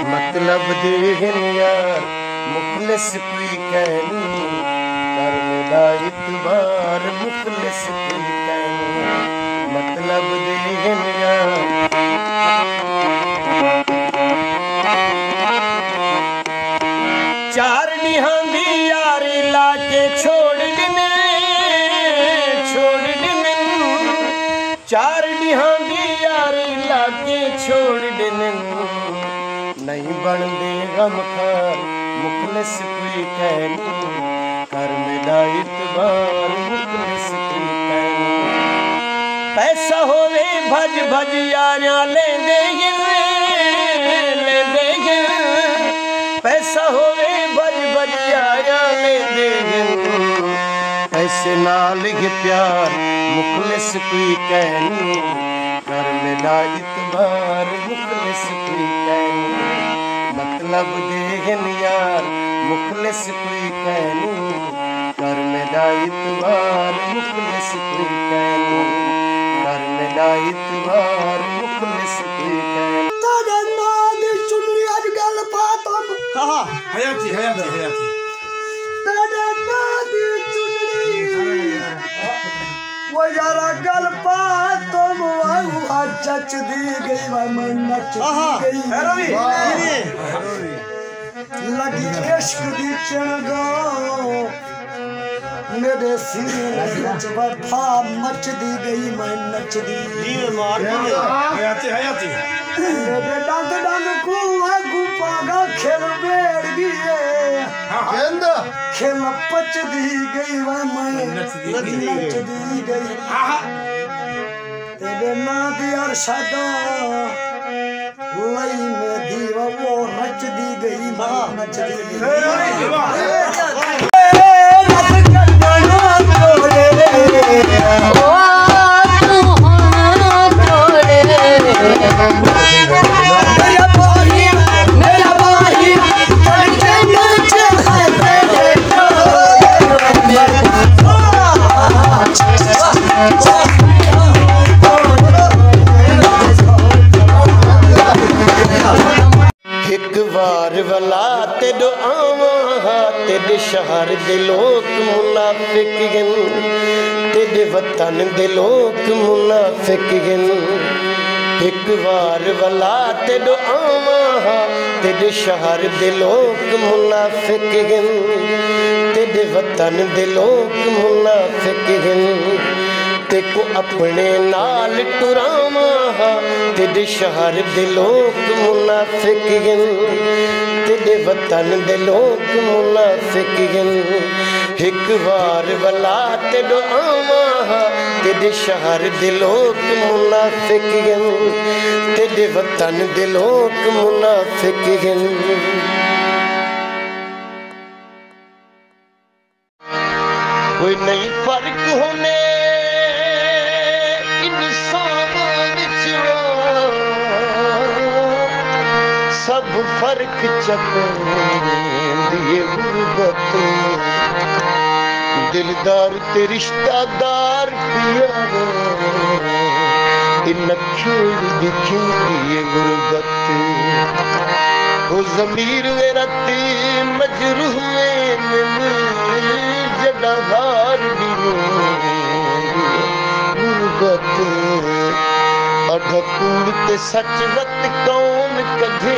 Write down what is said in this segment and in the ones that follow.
मतलब देहन यार मुखलिस कोई कहनी कर मेरा इतबार मुखलिस कोई कहनी मतलब देहन यार चार निहांदी यारी लाके छोड़ दिने चार निहांदी यारी लाके छोड़ दिने नहीं बन दे गम खार मुखलिस कोई कहनी कर मेरा इतबार मुखलिस कोई कहनी पैसा होवे भज भज यारियां ले दे पैसा होवे भज भज यारियां ले दे ऐसे नाल ही प्यार मुखलिस कोई कहनी कर मेरा इतबार मुखलिस कोई कहनी मतलब देहन यार मुखलिस कोई कहनी कर मेरा इतबार मुखलिस कोई कहनी कर मेरा इतबार मुखलिस कोई कहनी तेरे नाल दी चुन्नी अज गल बात हाँ हयाती हयाती हयाती तेरे नाल दी चुन्नी वो यारा गल बात तुम वाह चच दी गई वा मन नच दी गई लगी इश्क दी चंगा मेरे सीने विच वफा मच दी गई मैं नच दी हयाती हयाती मेरे डंग डंग को पागा खेल बेड़ गई खेल पच दी गई वा मैं नच दी गई तेरे ना दी अरशदा लई में दीवा वो नच दी गई मां नच दी एक बार वाला तेरे आवा तेरे शहर दे लोग मुनाफिक गिन तेरे वतन दे लोग मुनाफिक गिन एक बार वाला तेरे आवा तेरे शहर दे लोग मुनाफिक गिन तेरे वतन दे लोग मुनाफिक गिन तेको अपने नाल टुरावा तेरे शहर दे लोग मुनाफिक गिन तेरे वतन दे लोग मुनाफिक गिन एक बार वाला तेरे आवा तेरे शहर दे लोग मुनाफिक गिन तेरे वतन दे लोग मुनाफिक गिन कोई नहीं फर्क होने सब फर्क चपेंदी गुरबत दिलदार ते रिश्तादार पिया इन खेल दिखी गुरबत वो ज़मीर वेरती मजरूह जड़ा हार दी गुरबत अढ़कूड़ ते सच वत कौन कढे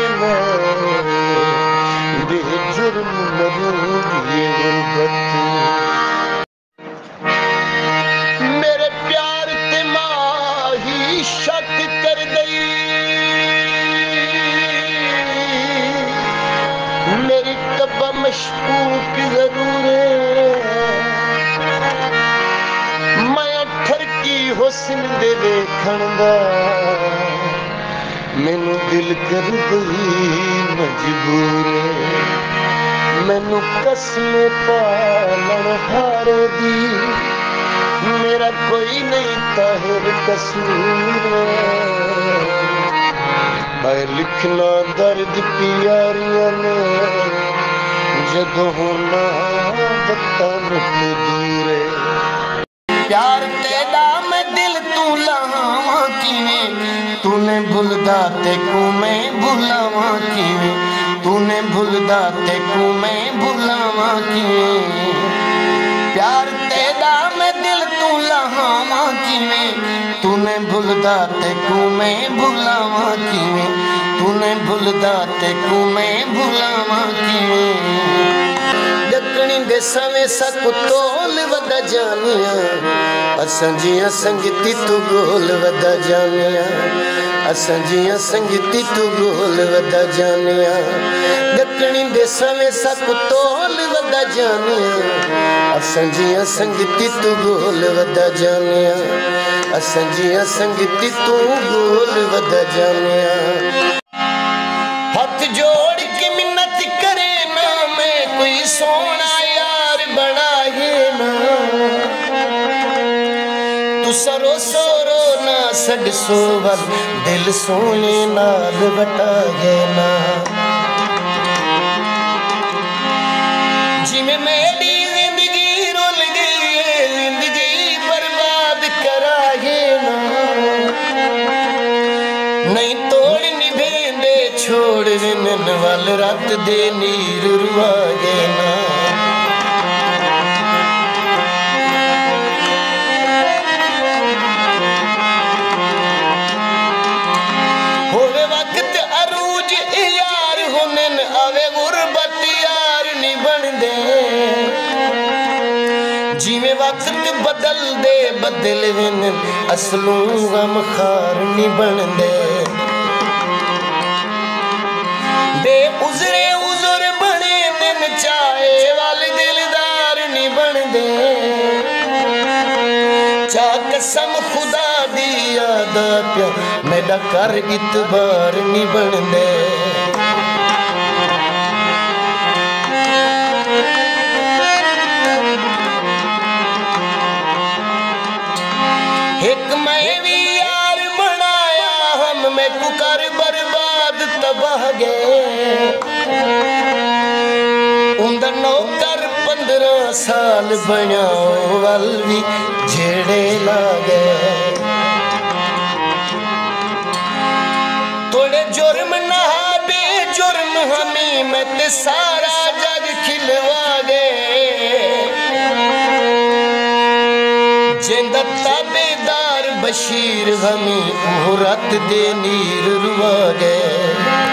जुर्म मरूदी गुरबत मेरे प्यार ते माही शक कर गई मेरी कब्बा मशकूक जरूर मैं ठरकी हुस्न दे देखण दा मैनू दिल कर गई मजबूर मैनू कसम पालन हार दी मेरा कोई नहीं ताहिर कसूर मैं लिखना दर्द प्यारियां ने जदों होना वतन ते दूर प्यार तेरा मैं दिल तू लहावां किवें तूने भुलदा ते को मैं भुलावां किवें तूने भुलदा ते को मैं भुलावा किवें प्यार तेरा मैं दिल तू लहावा किवें तूने भुलदा ते को मैं भुलावा किवें तूने भुलदा ते को मैं भुलावा किवें डकणी दे सवे सक तोल वदा जानिया असां जियां संगती तू गोल वदा जानिया असां जियां संगती तू गोल वदा जानिया डकणी दे सवे सक तोल वदा जानिया असां जियां संगती तू गोल वदा जानिया असां जियां संगती तू गोल वदा जानिया हाथ जोड़ के मिन्नत करे ना मैं कोई सोना यार बनाए ना तू सरो सोरो ना सड सोवल दिल सोने नाल बटाए ना जिमें मेरी जिंदगी रुल गई जिंदगी बर्बाद कराए ना नहीं तोड़ निभेंदे छोड़ विनन वाल रात दे नीर रुआगे ना होवे वक्त अरूज यार हुनन आवे गुरबत यार नहीं बनदे जिवें वक्त बदल दे बदल विनन असलू गम खार नहीं बनदे बे उजरे उजर बने दिन चाहे वाल दिलदार नहीं बनदे चा कसम खुदा दी याद प्या मेरा कर इतबार नहीं बनदे एक मैं भी यार बनाया हम मैं कुकर बर्बाद तबाह गए उंदा नौकर 15 साल बनाओ वल भी झेड़े ला गए थोड़े जुर्म नहा बे जुर्म हमी मैं ते सारा जग खिलवा गए जिंदा ताबेदार बशीर हमी रत दे नीर रुआ गए